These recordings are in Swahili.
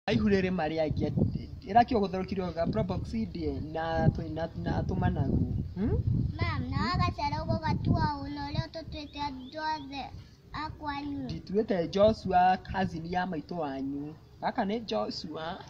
aihurere mari angi irakio gutherukirwo ga probox die na tumanagu Mam, na agacera ugo gatua uno leo tutwete andothe akwanyu. Ndituite Joshua cousin ya maitũ wanyu. Gaka nĩ Joshua.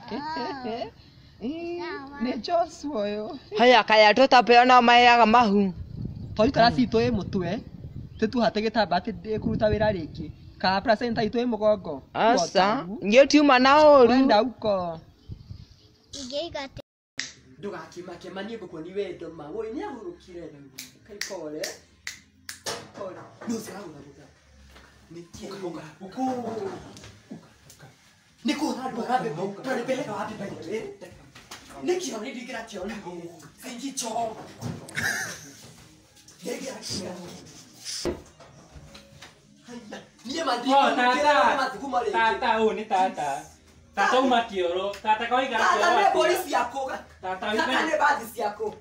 Nĩ Joshua ũyũ. Haya kaya tutapeana mayaga mahu. Twaikara citũ ĩ mũtwe. Tũtuhate gĩtamba atĩ ndĩkũruta wĩra rĩngĩ. Ka placenta itũ ĩ mũgongo. Asa, ngĩtiuma na ũru. Wenda uko. Ingeiga Ndũgakĩmakemanie ngũkuoni wendo ma. Woi nĩ ahurũkire rĩu. Kaikore. Kora. Nũciragũtha. Nikuhara ndo rabe tunapeleka wapi pale nikio nidigira kioni singi choo nidigira kioni niye madiko tata ni tata umakioro tata kwa igara kioro tata polisi yako tata ni baadhi yako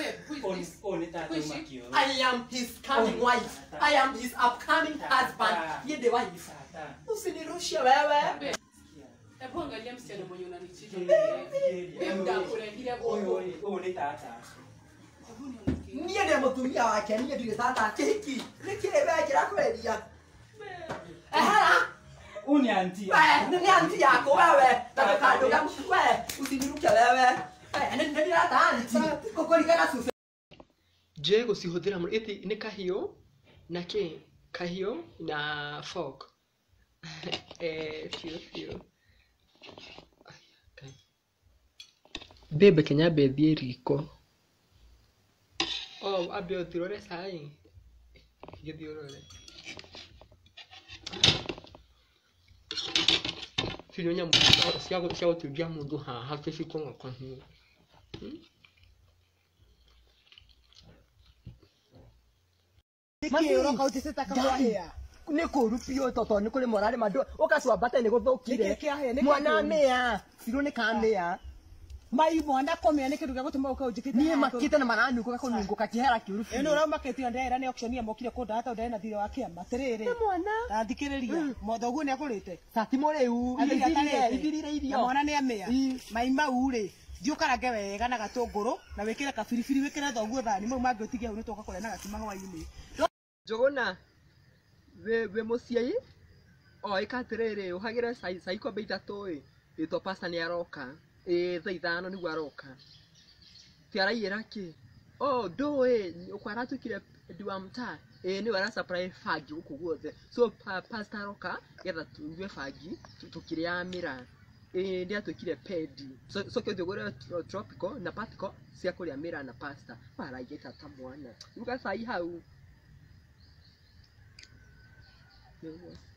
I am his coming wife. I am his upcoming husband. Ye the wife. Usinirushie wewe. Hebu angalia msichana mwenye unanichiti. Ndio kulendia ni tata. Niye ndiye mutumia wake, niye ndiye tata hiki. Nikile wewe kila kwelia. Uni auntie. Ni auntie yako wewe. Nataka ndoga wewe. Usiniruke wewe. Ndio tata auntie. Kokolika susu. Je, gũcihũthĩra mũno ĩti nĩ kahiũ na kĩ kahiũ na fork fiũ bebe Kenya bethi riko ambe ũthirore cai gĩthiũrũre fiũ nyamũ cia gũteithia mũndũ haha kĩciko kahiũ Nĩ kũru biũ toto nĩ kũrĩ morare mandũ ũkacwambate nĩ gũthũkire mwana mĩa biũ nĩ kamĩa mai mwana komea nĩ kĩndũ gĩa gũtũma ũkaunjĩkĩte niĩ makĩte na maranunguka kũnunguka kĩhera kĩũru biũ ĩno ũramakĩtio ndera nĩ auctionia mokire kũndata ndera na thirĩ wa kĩama atĩrĩrĩ ndathikĩrĩria mothoguo nĩ akũrĩte sati mũrĩu ithirire irio mwana nĩ amĩa mai mau rĩ thiũkarange wega na gatũngũrũ na wĩkĩre kabiribiri wĩkĩre thoguo thani mau mangĩ ũtigie hau nĩ tũka kũrĩa na gakima hwaĩ-inĩ Njũgũna we mũciĩ ĩka atĩrĩrĩ ũhagĩre cai kombe ithatũ ĩtwo pasta nĩ aroka thaa ithano nĩguo aroka ti araiyĩra kĩ ndũĩ ũkwa aratuĩkire ndiwa mtaa nĩwe arasupply bangi gũkũ guothe so pasta aroka getha tunyue bangi tũkĩrĩamĩra nĩ atuĩkire pedi so kĩũthiĩ ũgũre tropical na particle cia kũrĩamĩra na pasta araigĩta ta mwana ruga cai hau.